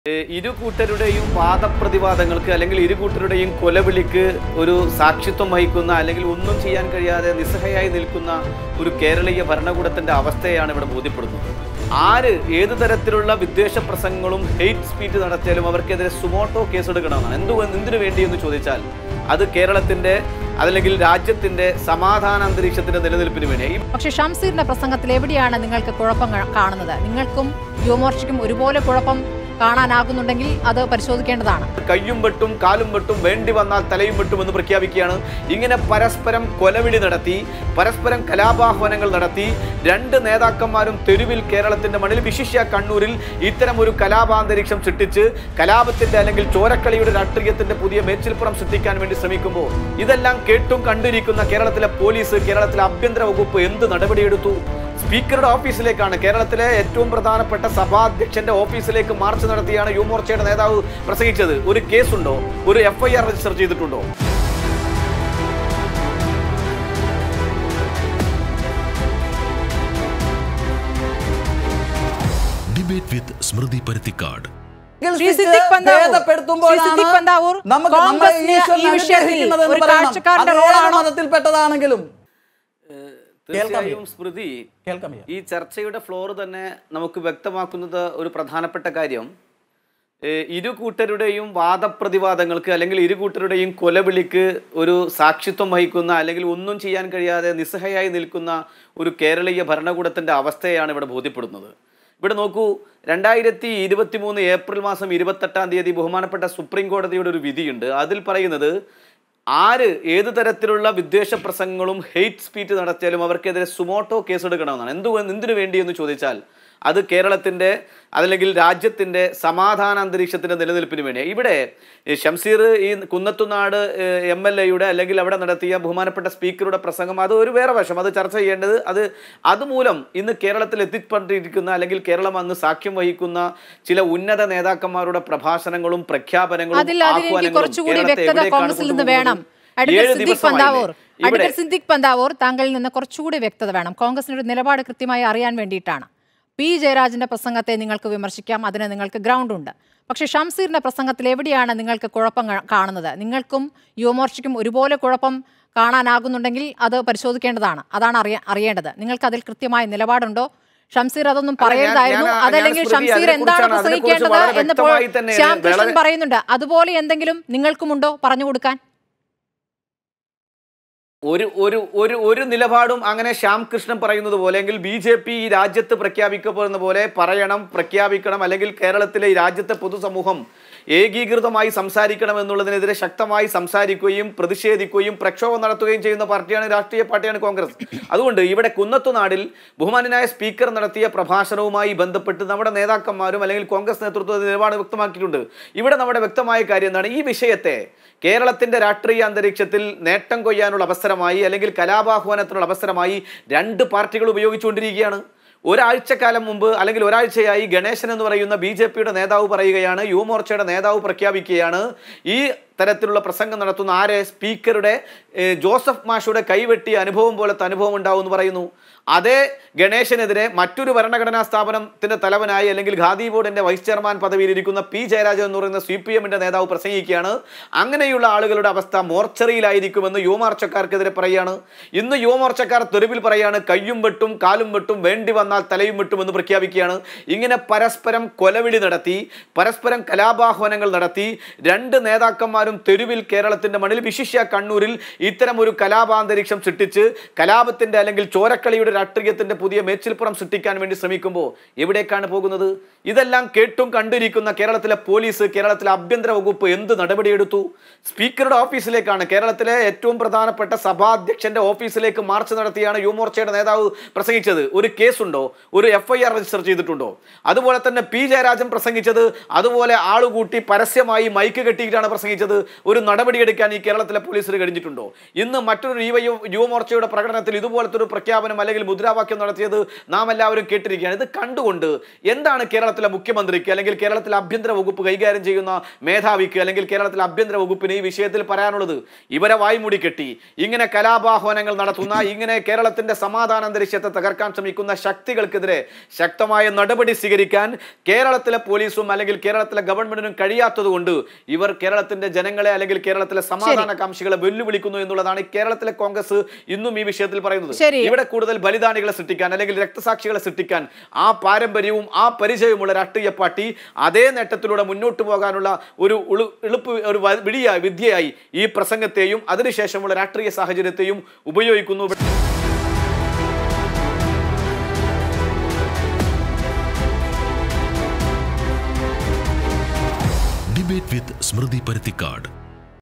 ഇരു കൂട്ടരുടെയും വാദപ്രതിവാദങ്ങൾക്ക് അല്ലെങ്കിൽ ഇരു കൂട്ടരുടെയും കൊലവിളിക്ക് ഒരു സാക്ഷിത്വം വഹിക്കുന്ന അല്ലെങ്കിൽ ഒന്നും ചെയ്യാൻ കഴിയാതെ നിസ്സഹായായി നിൽക്കുന്ന ഒരു കേരളീയ ഭരണകൂടത്തിന്റെ അവസ്ഥയാണ് ഇവിടെ ബോധ്യപ്പെടുന്നത്. ആര് ഏത് തരത്തിലുള്ള വിദ്വേഷ പ്രസംഗങ്ങളും ഹെയ്റ്റ് സ്പീച്ച് നടത്തിയാലും അവർക്കെതിരെ സുമോട്ടോ കേസെടുക്കണമെന്നാണ്. എന്തിനു വേണ്ടി എന്ന് ചോദിച്ചാൽ അത് കേരളത്തിന്റെ അതല്ലെങ്കിൽ രാജ്യത്തിന്റെ സമാധാന അന്തരീക്ഷത്തിന്റെ നിലനിൽപ്പിന് വേണ്ടി. പക്ഷേ ഷംസീറിന്റെ പ്രസംഗത്തിൽ എവിടെയാണ് നിങ്ങൾക്ക് കുഴപ്പം കാണുന്നത്? നിങ്ങൾക്കും യുവമോർച്ചയ്ക്കും ഒരുപോലെ കുഴപ്പം കാണാനാകുന്നുണ്ടെങ്കിൽ അത് പരിശോധിക്കേണ്ടതാണ്. കയ്യും വെട്ടും കാലും വെട്ടും വേണ്ടി വന്നാൽ തലയും വെട്ടുമെന്ന് പ്രഖ്യാപിക്കുകയാണ്. ഇങ്ങനെ പരസ്പരം കൊലവിളി നടത്തി, പരസ്പരം കലാപാഹ്വാനങ്ങൾ നടത്തി, രണ്ട് നേതാക്കന്മാരും തെരുവിൽ കേരളത്തിന്റെ മണ്ണിൽ വിശിഷ്യ കണ്ണൂരിൽ ഇത്തരം ഒരു കലാപാന്തരീക്ഷം സൃഷ്ടിച്ച് കലാപത്തിന്റെ അല്ലെങ്കിൽ ചോരക്കളിയുടെ രാഷ്ട്രീയത്തിന്റെ പുതിയ മേച്ചിൽപ്പുറം സൃഷ്ടിക്കാൻ വേണ്ടി ശ്രമിക്കുമ്പോൾ ഇതെല്ലാം കേട്ടും കണ്ടിരിക്കുന്ന കേരളത്തിലെ പോലീസ്, കേരളത്തിലെ ആഭ്യന്തര വകുപ്പ് എന്ത് നടപടിയെടുത്തു? സ്പീക്കറുടെ ഓഫീസിലേക്കാണ്, കേരളത്തിലെ ഏറ്റവും പ്രധാനപ്പെട്ട സഭാധ്യക്ഷന്റെ ഓഫീസിലേക്ക് മാർച്ച് നടത്തിയാണ് യുവമോർച്ചയുടെ നേതാവ് പ്രസംഗിച്ചത്. ഒരു കേസുണ്ടോ? ഒരു FIR രജിസ്റ്റർ ചെയ്തിട്ടുണ്ടോ? Debate with Smriti Paruthikkad. മതത്തിൽപ്പെട്ടതാണെങ്കിലും തീർച്ചയായും സ്മൃതി, ഈ ചർച്ചയുടെ ഫ്ലോർ തന്നെ നമുക്ക് വ്യക്തമാക്കുന്നത് ഒരു പ്രധാനപ്പെട്ട കാര്യം, ഇരു കൂട്ടരുടെയും വാദപ്രതിവാദങ്ങൾക്ക് അല്ലെങ്കിൽ ഇരു കൂട്ടരുടെയും കൊലവിളിക്ക് ഒരു സാക്ഷിത്വം വഹിക്കുന്ന അല്ലെങ്കിൽ ഒന്നും ചെയ്യാൻ കഴിയാതെ നിസ്സഹായായി നിൽക്കുന്ന ഒരു കേരളീയ ഭരണകൂടത്തിന്റെ അവസ്ഥയാണ് ഇവിടെ ബോധ്യപ്പെടുന്നത്. ഇവിടെ നോക്കൂ, 2023 ഏപ്രിൽ മാസം 28-ാം തീയതി ബഹുമാനപ്പെട്ട സുപ്രീം കോടതിയുടെ ഒരു വിധിയുണ്ട്. അതിൽ പറയുന്നത് ആര് ഏത് തരത്തിലുള്ള വിദ്വേഷ പ്രസംഗങ്ങളും ഹെയ്റ്റ് സ്പീച്ച് നടത്തിയാലും അവർക്കെതിരെ സുമോട്ടോ കേസെടുക്കണമെന്നാണ്. എന്തിനു വേണ്ടി എന്ന് ചോദിച്ചാൽ അത് കേരളത്തിന്റെ അതല്ലെങ്കിൽ രാജ്യത്തിന്റെ സമാധാന അന്തരീക്ഷത്തിന്റെ നിലനിൽപ്പിന് വേണ്ടി. ഇവിടെ ഷംസീർ ഈ കുന്നത്തുനാട് MLA-യുടെ അല്ലെങ്കിൽ അവിടെ നടത്തിയ ബഹുമാനപ്പെട്ട സ്പീക്കറുടെ പ്രസംഗം അത് ഒരു വേറെ വശം, അത് ചർച്ച ചെയ്യേണ്ടത്. അതുമൂലം ഇന്ന് കേരളത്തിൽ എത്തിപ്പെട്ടിരിക്കുന്ന അല്ലെങ്കിൽ കേരളം അന്ന് സാക്ഷ്യം വഹിക്കുന്ന ചില ഉന്നത നേതാക്കന്മാരുടെ പ്രഭാഷണങ്ങളും പ്രഖ്യാപനങ്ങളും സിദ്ദിഖ് പന്താവൂർ താങ്കളിൽ നിന്ന് കുറച്ചുകൂടി വ്യക്തത വേണം. കോൺഗ്രസിന്റെ നിലപാട് കൃത്യമായി അറിയാൻ വേണ്ടിയിട്ടാണ്. P. ജയരാജന്റെ പ്രസംഗത്തെ നിങ്ങൾക്ക് വിമർശിക്കാം, അതിന് നിങ്ങൾക്ക് ഗ്രൗണ്ട് ഉണ്ട്. പക്ഷേ ഷംസീറിന്റെ പ്രസംഗത്തിൽ എവിടെയാണ് നിങ്ങൾക്ക് കുഴപ്പം കാണുന്നത്? നിങ്ങൾക്കും യുവമോർച്ചയ്ക്കും ഒരുപോലെ കുഴപ്പം കാണാനാകുന്നുണ്ടെങ്കിൽ അത് പരിശോധിക്കേണ്ടതാണ്. അതാണ് അറിയേണ്ടത്. നിങ്ങൾക്ക് അതിൽ കൃത്യമായ നിലപാടുണ്ടോ? ഷംസീർ അതൊന്നും പറയരുതായിരുന്നു, അതല്ലെങ്കിൽ ഷംസീർ എന്താണ് പ്രസംഗിക്കേണ്ടത് എന്ന് ശ്യാം കൃഷ്ണൻ പറയുന്നുണ്ട്. അതുപോലെ എന്തെങ്കിലും നിങ്ങൾക്കുമുണ്ടോ പറഞ്ഞു കൊടുക്കാൻ? ഒരു നിലപാടും അങ്ങനെ ശ്യാം കൃഷ്ണൻ പറയുന്നത് പോലെ അല്ലെങ്കിൽ BJP ഈ രാജ്യത്ത് പ്രഖ്യാപിക്കപ്പെടുന്ന പോലെ പ്രഖ്യാപിക്കണം അല്ലെങ്കിൽ കേരളത്തിലെ ഈ രാജ്യത്തെ പൊതുസമൂഹം ഏകീകൃതമായി സംസാരിക്കണം എന്നുള്ളതിനെതിരെ ശക്തമായി സംസാരിക്കുകയും പ്രതിഷേധിക്കുകയും പ്രക്ഷോഭം നടത്തുകയും ചെയ്യുന്ന രാഷ്ട്രീയ പാർട്ടിയാണ് കോൺഗ്രസ്. അതുകൊണ്ട് ഇവിടെ കുന്നത്തുനാടിൽ ബഹുമാനായ സ്പീക്കർ നടത്തിയ പ്രഭാഷണവുമായി ബന്ധപ്പെട്ട് നമ്മുടെ നേതാക്കന്മാരും അല്ലെങ്കിൽ കോൺഗ്രസ് നേതൃത്വം നിലപാട് വ്യക്തമാക്കിയിട്ടുണ്ട്. ഇവിടെ നമ്മുടെ വ്യക്തമായ കാര്യം എന്താണ്? ഈ വിഷയത്തെ കേരളത്തിന്റെ രാഷ്ട്രീയ അന്തരീക്ഷത്തിൽ നേട്ടം കൊയ്യാനുള്ള അവസരമായി അല്ലെങ്കിൽ കലാപാഹ്വാനത്തിനുള്ള അവസരമായി രണ്ട് പാർട്ടികൾ ഉപയോഗിച്ചുകൊണ്ടിരിക്കുകയാണ്. ഒരാഴ്ചക്കാലം മുമ്പ് അല്ലെങ്കിൽ ഒരാഴ്ചയായി ഗണേശൻ എന്ന് പറയുന്ന BJP-യുടെ നേതാവ് പറയുകയാണ്, യുവമോർച്ചയുടെ നേതാവ് പ്രഖ്യാപിക്കുകയാണ്, ഈ തരത്തിലുള്ള പ്രസംഗം നടത്തുന്ന സ്പീക്കറുടെ ജോസഫ് മാഷുടെ കൈവെട്ടിയ അനുഭവം പോലത്തെ അനുഭവം ഉണ്ടാവും എന്ന് പറയുന്നു. അതേ ഗണേശനെതിരെ മറ്റൊരു ഭരണഘടനാ സ്ഥാപനത്തിന്റെ തലവനായി അല്ലെങ്കിൽ ഖാദി ബോർഡിന്റെ വൈസ് ചെയർമാൻ പദവിയിൽ ഇരിക്കുന്ന P. ജയരാജൻ എന്ന് പറയുന്ന CPM-ന്റെ നേതാവ് പ്രസംഗിക്കുകയാണ്. അങ്ങനെയുള്ള ആളുകളുടെ അവസ്ഥ മോർച്ചറിയിലായിരിക്കുമെന്ന് യുവമോർച്ചക്കാർക്കെതിരെ പറയുകയാണ്. ഇന്ന് യുവമോർച്ചക്കാർ തെരുവിൽ പറയാണ്, കയ്യും വെട്ടും കാലും വെട്ടും വേണ്ടി വന്നാൽ തലയും വെട്ടുമെന്ന് പ്രഖ്യാപിക്കുകയാണ്. ഇങ്ങനെ പരസ്പരം കൊലവിളി നടത്തി, പരസ്പരം കലാപാഹ്വാനങ്ങൾ നടത്തി, രണ്ട് നേതാക്കന്മാരും തെരുവിൽ കേരളത്തിന്റെ മണ്ണിൽ വിശിഷ്യ കണ്ണൂരിൽ ഇത്തരം ഒരു കലാപാന്തരീക്ഷം സൃഷ്ടിച്ച് കലാപത്തിന്റെ അല്ലെങ്കിൽ ചോരക്കളിയുടെ രാഷ്ട്രീയത്തിന്റെ പുതിയ മേച്ചിൽപ്പുറം സൃഷ്ടിക്കാൻ വേണ്ടി ശ്രമിക്കുമ്പോൾ എവിടേക്കാണ് പോകുന്നത്? ഇതെല്ലാം കേട്ടും കണ്ടിരിക്കുന്ന കേരളത്തിലെ പോലീസ്, കേരളത്തിലെ ആഭ്യന്തര വകുപ്പ് എന്ത് നടപടിയെടുത്തു? സ്പീക്കറുടെ ഓഫീസിലേക്കാണ്, കേരളത്തിലെ ഏറ്റവും പ്രധാനപ്പെട്ട സഭാധ്യക്ഷന്റെ ഓഫീസിലേക്ക് മാർച്ച് നടത്തിയാണ് യുവമോർച്ചയുടെ നേതാവ് പ്രസംഗിച്ചത്. ഒരു കേസുണ്ടോ? ഒരു FIR രജിസ്റ്റർ ചെയ്തിട്ടുണ്ടോ? അതുപോലെ തന്നെ P. ജയരാജൻ പ്രസംഗിച്ചത് അതുപോലെ ആളുകൂട്ടി പരസ്യമായി മൈക്ക് കെട്ടിയിട്ടാണ് പ്രസംഗിച്ചത്. ഒരു നടപടിയെടുക്കാൻ ഈ കേരളത്തിലെ പോലീസിന് കഴിഞ്ഞിട്ടുണ്ടോ? ഇന്ന് മറ്റൊരു യുവമോർച്ചയുടെ പ്രകടനത്തിൽ ഇതുപോലത്തെ ഒരു പ്രഖ്യാപനം അല്ലെങ്കിൽ അല്ലെങ്കിൽ മുദ്രാവാക്യം നടത്തിയത് നാം എല്ലാവരും കേട്ടിരിക്കുകയാണ്. ഇത് കണ്ടുകൊണ്ട് എന്താണ് കേരളത്തിലെ മുഖ്യമന്ത്രിക്ക് അല്ലെങ്കിൽ കേരളത്തിലെ ആഭ്യന്തര വകുപ്പ് കൈകാര്യം ചെയ്യുന്ന മേധാവിക്ക് അല്ലെങ്കിൽ കേരളത്തിലെ ആഭ്യന്തര വകുപ്പിന് ഈ വിഷയത്തിൽ പറയാനുള്ളത്? ഇവരെ വായ്മൂടി കെട്ടി ഇങ്ങനെ കലാപാഹ്വാനങ്ങൾ നടത്തുന്ന, ഇങ്ങനെ കേരളത്തിന്റെ സമാധാന അന്തരീക്ഷത്തെ തകർക്കാൻ ശ്രമിക്കുന്ന ശക്തികൾക്കെതിരെ ശക്തമായ നടപടി സ്വീകരിക്കാൻ കേരളത്തിലെ പോലീസും അല്ലെങ്കിൽ കേരളത്തിലെ ഗവൺമെന്റിനും കഴിയാത്തത് കൊണ്ട് ഇവർ കേരളത്തിന്റെ ജനങ്ങളെ അല്ലെങ്കിൽ കേരളത്തിലെ സമാധാന കാംക്ഷികളെ വെല്ലുവിളിക്കുന്നു എന്നുള്ളതാണ് കേരളത്തിലെ കോൺഗ്രസ് ഇന്നും ഈ വിഷയത്തിൽ പറയുന്നത്. ഇവിടെ കൂടുതൽ ബലിദാനികളെ സൃഷ്ടിക്കാൻ അല്ലെങ്കിൽ രക്തസാക്ഷികളെ സൃഷ്ടിക്കാൻ ആ പാരമ്പര്യവും ആ പരിചയവുമുള്ള രാഷ്ട്രീയ പാർട്ടി അതേ നേട്ടത്തിലൂടെ മുന്നോട്ട് പോകാനുള്ള ഒരു വിദ്യയായി ഈ പ്രസംഗത്തെയും അതിനുശേഷമുള്ള രാഷ്ട്രീയ സാഹചര്യത്തെയും ഉപയോഗിക്കുന്നു. Debate with Smriti Paruthikad.